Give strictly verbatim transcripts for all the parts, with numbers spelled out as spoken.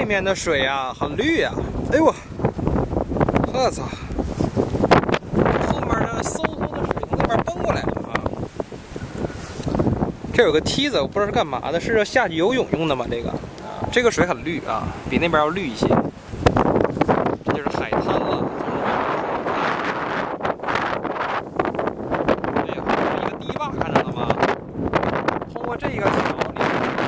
面的水啊很绿啊，哎呦，我操！后面的嗖嗖的水从那边奔过来了啊！这有个梯子，我不知道是干嘛的，是下去游泳用的吗？这个啊，这个水很绿啊，比那边要绿一些。这就是海滩了。哎呀，一个堤坝看着了吗？通过这个桥里，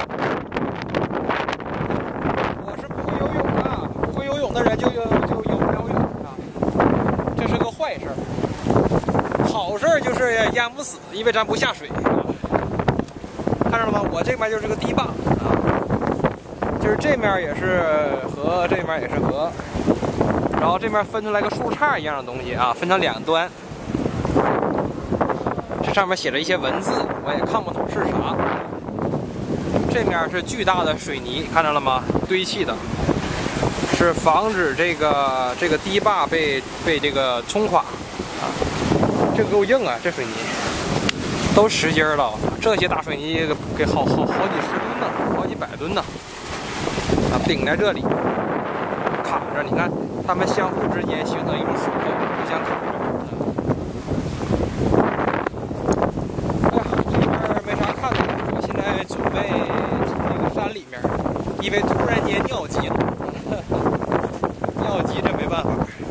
我是不会游泳的，不会游泳的人就游就游不了泳啊，这是个坏事儿。好事儿就是淹不死，因为咱不下水。看着了吗？我这边就是个堤坝啊，就是这面也是河，这面也是河，然后这面分出来个树杈一样的东西啊，分成两端。这上面写着一些文字，我也看不懂是啥。这面是巨大的水泥，看着了吗？堆砌的，是防止这个这个堤坝被被这个冲垮啊。这个够硬啊，这水泥。都十斤了，这些大水泥给好好好几十吨呢，好几百吨呢，啊，顶在这里，卡着，你看，它们相互之间形成一种水沟，互相卡着。哎呀，这边没啥看的，我现在准备进那个山里面，因为突然间尿急了，尿急这没办法。